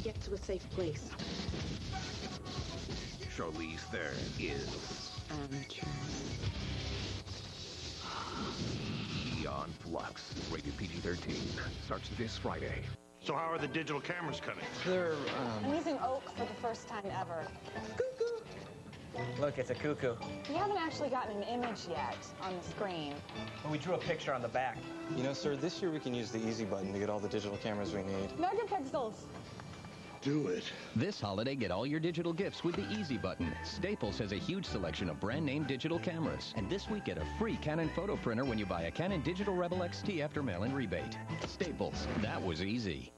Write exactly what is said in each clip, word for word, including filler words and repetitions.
get to a safe place. Charlize Theron is... Amateur. Beyond Flux. Rated P G thirteen. Starts this Friday. So how are the digital cameras coming? They're, um... I'm using Oak for the first time ever. Cuckoo! Look, it's a cuckoo. We haven't actually gotten an image yet on the screen. Well, we drew a picture on the back. You know, sir, this year we can use the easy button to get all the digital cameras we need. Megapixels. Do it. This holiday, get all your digital gifts with the Easy Button. Staples has a huge selection of brand-name digital cameras. And this week, get a free Canon photo printer when you buy a Canon Digital Rebel X T after mail-in rebate. Staples. That was easy.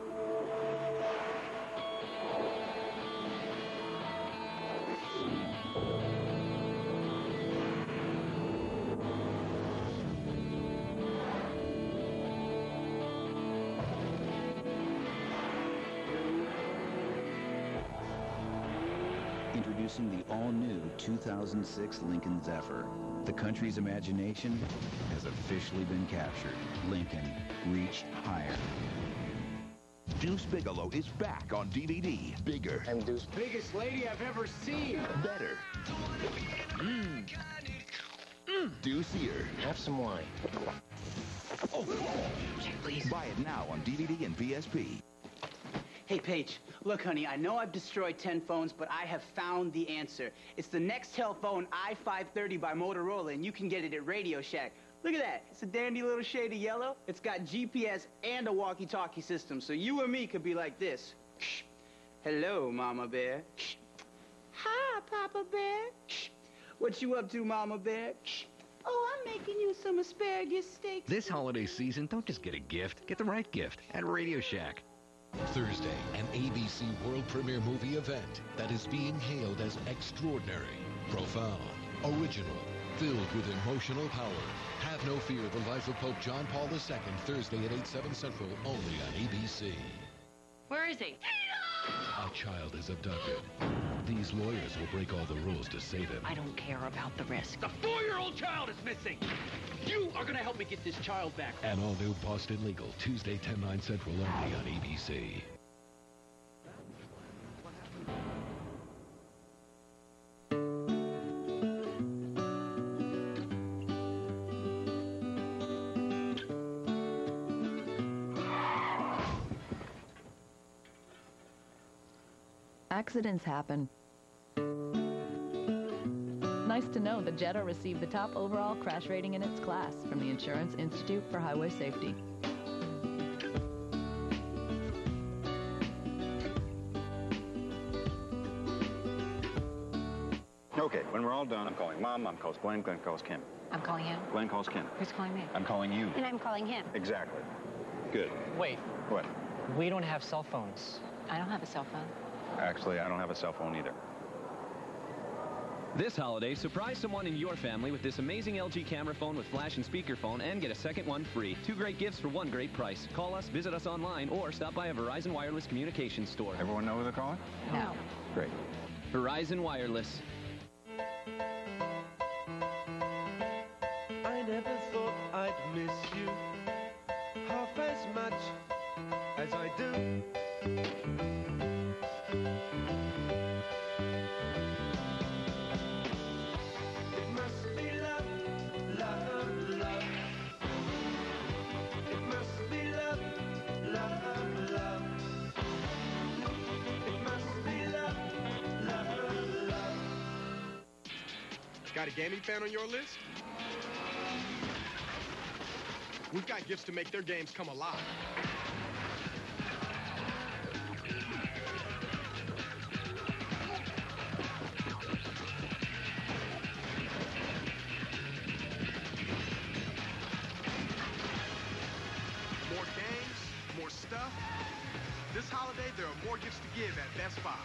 Introducing the all-new two thousand six Lincoln Zephyr. The country's imagination has officially been captured. Lincoln, reach higher. Deuce Bigelow is back on D V D. Bigger. I'm Deuce. Biggest lady I've ever seen. Better. Mmm. Mmm. Deucier. Have some wine. Oh. Please. Buy it now on D V D and P S P. Hey, Paige, look, honey, I know I've destroyed ten phones, but I have found the answer. It's the Nextel phone i five thirty by Motorola, and you can get it at Radio Shack. Look at that. It's a dandy little shade of yellow. It's got G P S and a walkie-talkie system, so you and me could be like this. Hello, Mama Bear. Hi, Papa Bear. What you up to, Mama Bear? Oh, I'm making you some asparagus steak. This holiday season, don't just get a gift. Get the right gift at Radio Shack. Thursday, an A B C world premiere movie event that is being hailed as extraordinary, profound, original, filled with emotional power. Have no fear, the life of Pope John Paul the Second, Thursday at eight, seven Central, only on A B C. Where is he? A child is abducted. These lawyers will break all the rules to save him. I don't care about the risk. The four-year-old child is missing. You are going to help me get this child back. An all-new Boston Legal, Tuesday, ten, nine Central, only on A B C. Accidents happen. Nice to know the Jetta received the top overall crash rating in its class from the Insurance Institute for Highway Safety. Okay, when we're all done, I'm calling Mom, Mom calls Glenn, Glenn calls Kim. I'm calling him. Glenn calls Kim. Who's calling me? I'm calling you. And I'm calling him. Exactly. Good. Wait. What? We don't have cell phones. I don't have a cell phone. Actually, I don't have a cell phone either. This holiday, surprise someone in your family with this amazing L G camera phone with flash and speakerphone and get a second one free. Two great gifts for one great price. Call us, visit us online, or stop by a Verizon Wireless Communications store. Everyone know who they're calling? No. Great. Verizon Wireless. I never thought I'd miss you half as much as I do. Got a gaming fan on your list? We've got gifts to make their games come alive. More games, more stuff. This holiday, there are more gifts to give at Best Buy.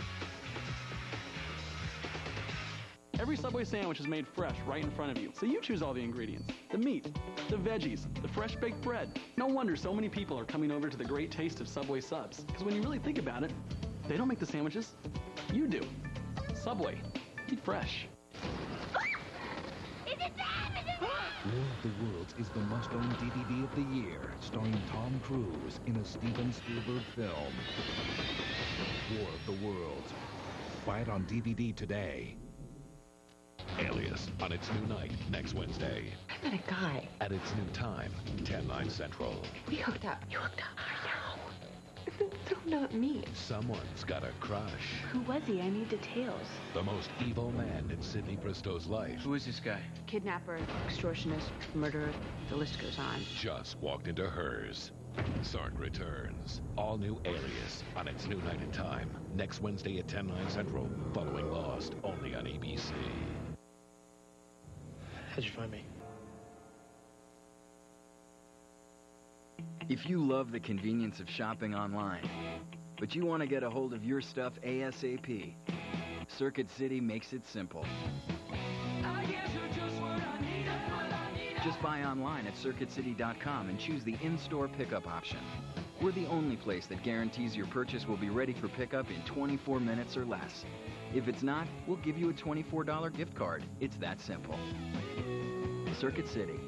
Every Subway sandwich is made fresh right in front of you, so you choose all the ingredients. The meat, the veggies, the fresh baked bread. No wonder so many people are coming over to the great taste of Subway subs. Because when you really think about it, they don't make the sandwiches. You do. Subway. Eat fresh. War of the Worlds is the must-own D V D of the year, starring Tom Cruise in a Steven Spielberg film. War of the Worlds. Buy it on D V D today. Alias on its new night next Wednesday. I met a guy. At its new time, ten, nine Central. We hooked up. You hooked up? I know. So not me. Someone's got a crush. Who was he? I need details. The most evil man in Sidney Bristow's life. Who is this guy? Kidnapper, extortionist, murderer. The list goes on. Just walked into hers. Sark returns. All new Alias on its new night and time. Next Wednesday at ten, nine Central. Following Lost, only on A B C. How'd you find me? If you love the convenience of shopping online, but you want to get a hold of your stuff ASAP, Circuit City makes it simple. Just buy online at circuit city dot com and choose the in-store pickup option. We're the only place that guarantees your purchase will be ready for pickup in twenty-four minutes or less. If it's not, we'll give you a twenty-four dollar gift card. It's that simple. Circuit City.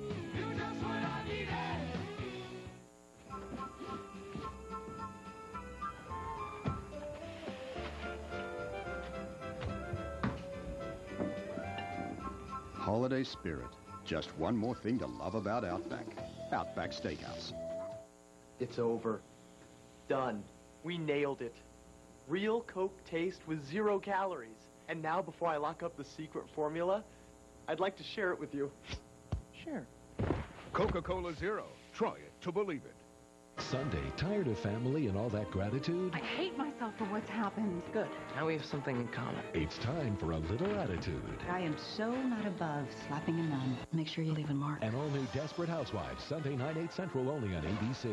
Holiday spirit. Just one more thing to love about Outback. Outback Steakhouse. It's over. Done. We nailed it. Real Coke taste with zero calories. And now, before I lock up the secret formula, I'd like to share it with you. Share. Coca-Cola Zero. Try it to believe it. Sunday, tired of family and all that gratitude? I hate myself for what's happened. Good. Now we have something in common. It's time for a little attitude. I am so not above slapping a nun. Make sure you leave a mark. An all-new Desperate Housewives, Sunday, nine, eight Central, only on A B C.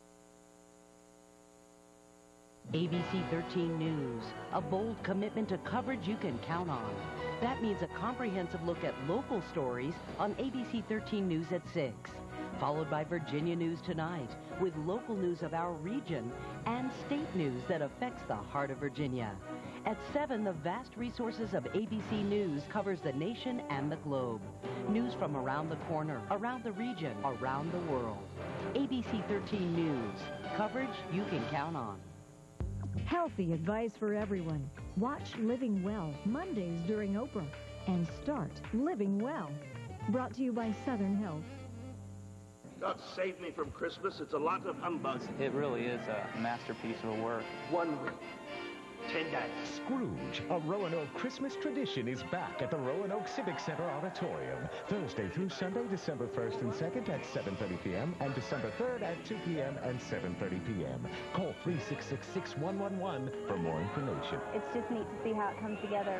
A B C thirteen News, a bold commitment to coverage you can count on. That means a comprehensive look at local stories on A B C thirteen News at six. Followed by Virginia News Tonight, with local news of our region and state news that affects the heart of Virginia. At seven, the vast resources of A B C News covers the nation and the globe. News from around the corner, around the region, around the world. A B C thirteen News, coverage you can count on. Healthy advice for everyone. Watch Living Well Mondays during Oprah and start living well. Brought to you by Southern Health. God save me from Christmas. It's a lot of humbug. It really is a masterpiece of a work. One week. Ten days. Scrooge, a Roanoke Christmas tradition, is back at the Roanoke Civic Center Auditorium. Thursday through Sunday, December first and second at seven thirty p m and December third at two p m and seven thirty p m Call three six six, six one one one for more information. It's just neat to see how it comes together.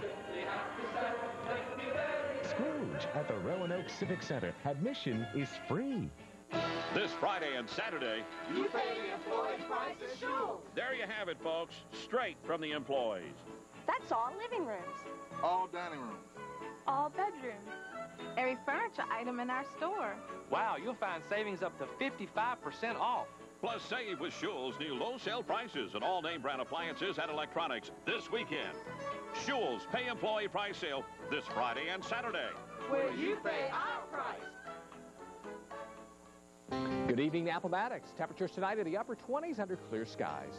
Scrooge at the Roanoke Civic Center. Admission is free. This Friday and Saturday, you pay the employee price at Schul's. There you have it, folks. Straight from the employees. That's all living rooms. All dining rooms. All bedrooms. Every furniture item in our store. Wow, you'll find savings up to fifty-five percent off. Plus, save with Schul's new low sale prices and all name brand appliances and electronics this weekend. Schul's pay employee price sale this Friday and Saturday. Where you pay our price. Good evening, Appomattox. Temperatures tonight in the upper twenties under clear skies.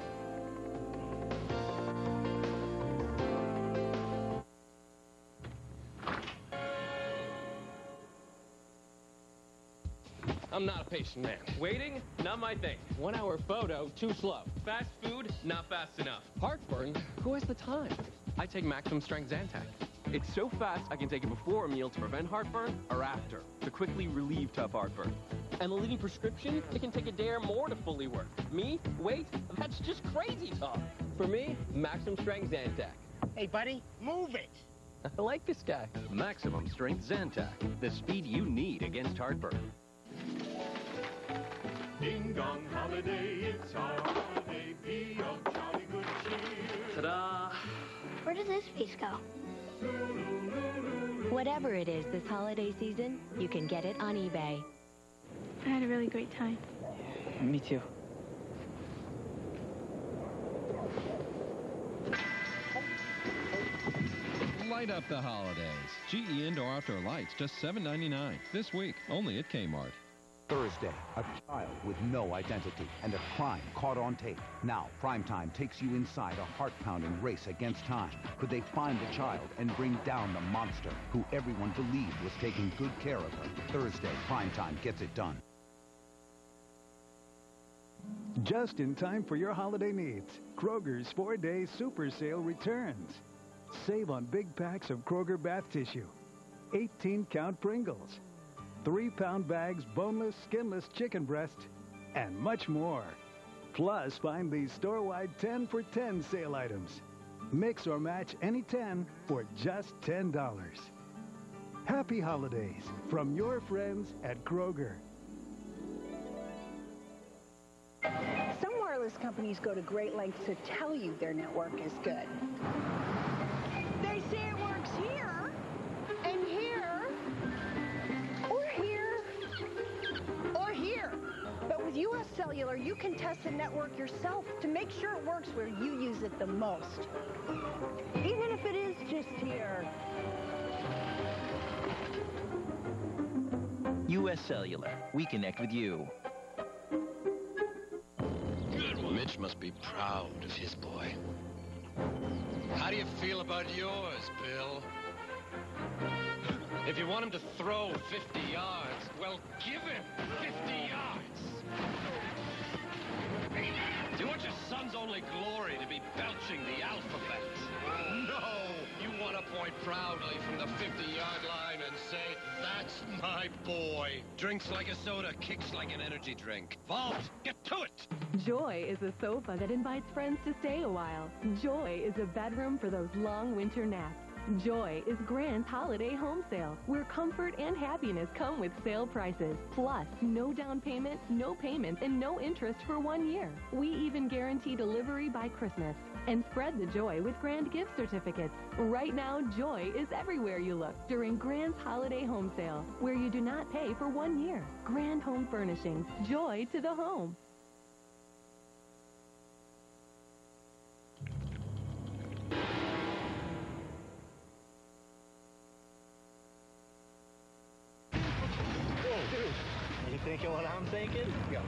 I'm not a patient man. Waiting, not my thing. One hour photo, too slow. Fast food, not fast enough. Heartburn, who has the time? I take maximum strength Zantac. It's so fast, I can take it before a meal to prevent heartburn or after to quickly relieve tough heartburn. And the leading prescription, it can take a day or more to fully work. Me? Wait? That's just crazy talk. For me, maximum strength Zantac. Hey, buddy, move it. I like this guy. Maximum strength Zantac, the speed you need against heartburn. Ding dong holiday, it's our holiday, be of jolly good cheer. Ta-da! Where does this piece go? Whatever it is this holiday season, you can get it on eBay. I had a really great time. Me too. Light up the holidays. G E Indoor Outdoor Lights, just seven ninety-nine. This week, only at Kmart. Thursday, a child with no identity and a crime caught on tape. Now, Primetime takes you inside a heart-pounding race against time. Could they find the child and bring down the monster who everyone believed was taking good care of her? Thursday, Primetime gets it done. Just in time for your holiday needs, Kroger's four-day super sale returns. Save on big packs of Kroger bath tissue, eighteen count Pringles, three pound bags boneless, skinless chicken breast, and much more. Plus, find these store-wide ten for ten sale items. Mix or match any ten for just ten dollars. Happy holidays from your friends at Kroger. Some wireless companies go to great lengths to tell you their network is good. They say it works here, and here, or here, or here. But with U S Cellular, you can test the network yourself to make sure it works where you use it the most. Even if it is just here. U S Cellular, we connect with you. Mitch must be proud of his boy. How do you feel about yours, Bill? If you want him to throw fifty yards, well, give him fifty yards. Do you want your son's only glory to be belching the alphabet? No! You want to point proudly from the fifty-yard line and say, that's my boy. Drinks like a soda, kicks like an energy drink. Vault, get to it! Joy is a sofa that invites friends to stay a while. Joy is a bedroom for those long winter naps. Joy is Grand's holiday home sale, where comfort and happiness come with sale prices. Plus, no down payment, no payments, and no interest for one year. We even guarantee delivery by Christmas. And spread the joy with Grand gift certificates. Right now, joy is everywhere you look during Grand's holiday home sale, where you do not pay for one year. Grand Home Furnishings, joy to the home. You thinking what I'm thinking? Go.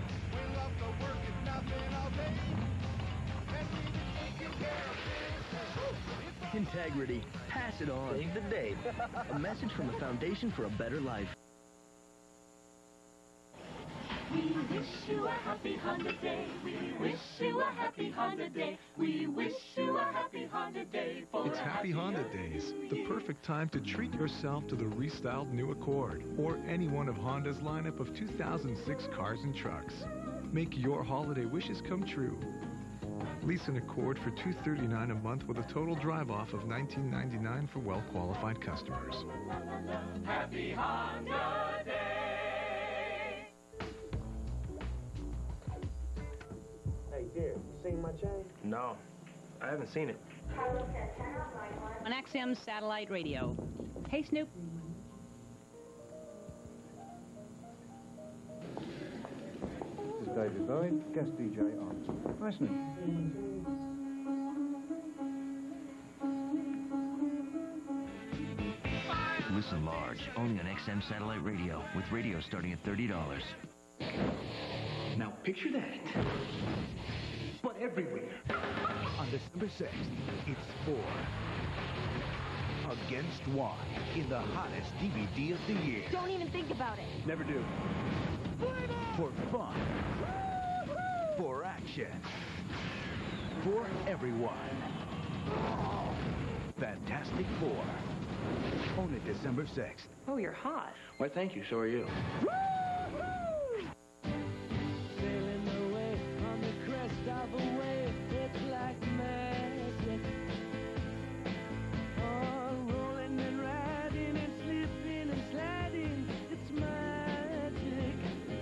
Integrity. Pass it on. Save the date. A message from the Foundation for a Better Life. We wish you a happy Honda day. We wish you a happy Honda day. We wish you a happy Honda day. For it's Happy Honda Days, the perfect time to treat yourself to the restyled new Accord or any one of Honda's lineup of two thousand six cars and trucks. Make your holiday wishes come true. Lease an Accord for two hundred thirty-nine dollars a month with a total drive-off of nineteen ninety-nine dollars for well-qualified customers. Happy Honda Day. Hey, dear, you seen my chain? No, I haven't seen it. On X M satellite radio. Hey, Snoop. This is David Boyd, guest D J on. Hi, Snoop. Listen large, only on X M satellite radio, with radio starting at thirty dollars. Now picture that, but everywhere. On December sixth, it's four against one in the hottest D V D of the year. Don't even think about it. Never do. For fun, for action, for everyone. Fantastic Four. Only December sixth. Oh, you're hot. Why, thank you. So are you. Sailing away on the crest of a wave, it's like magic. Oh, rolling and riding and slipping and sliding, it's magic.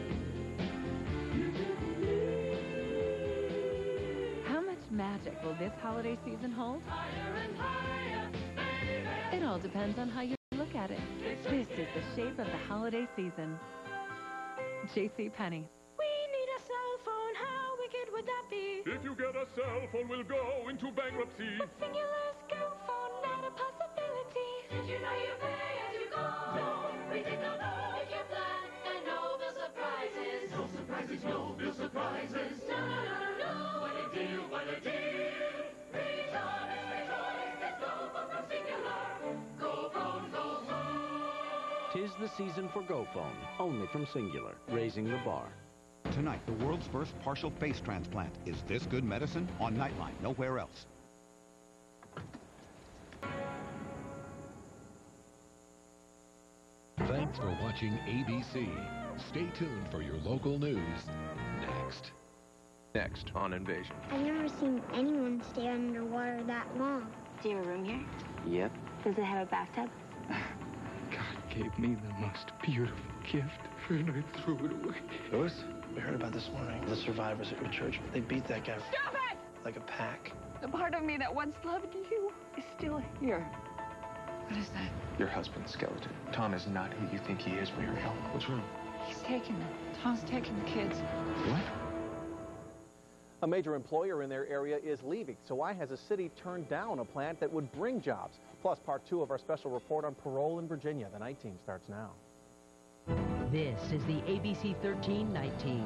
How much magic will this holiday season hold? Higher and higher, baby. It all depends on how you look at it. This is the shape of the holiday season. J C Penney. We need a cell phone. How wicked would that be? If you get a cell phone, we'll go into bankruptcy. But singular skill phone, not a possibility. you know you pay as you go. We did not know if you're flat and no bill surprises. No surprises, no bill surprises. No, no, no, no, no. What a deal, what a deal. Rejoice, rejoice, there's go phone from Singular. Go phone, go phone. Tis the season for GoPhone, only from Singular, raising the bar. Tonight, the world's first partial face transplant. Is this good medicine? On Nightline, nowhere else. Thanks for watching A B C. Stay tuned for your local news next. Next on Invasion. I've never seen anyone stay underwater that long. Do you have a room here? Yep. Does it have a bathtub? God gave me the most beautiful gift, and I threw it away. Louis, we heard about this morning. The survivors at your church, they beat that guy. Stop it! Like a pack. The part of me that once loved you is still here. What is that? Your husband's skeleton. Tom is not who you think he is, Muriel. What's wrong? He's taking them. Tom's taking the kids. What? A major employer in their area is leaving, so why has the city turned down a plant that would bring jobs? Plus, part two of our special report on parole in Virginia. The night team starts now. This is the A B C thirteen night team.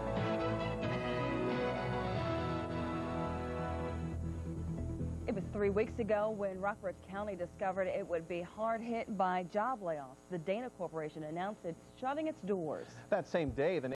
It was three weeks ago when Rockbridge County discovered it would be hard hit by job layoffs. The Dana Corporation announced it's shutting its doors. That same day, the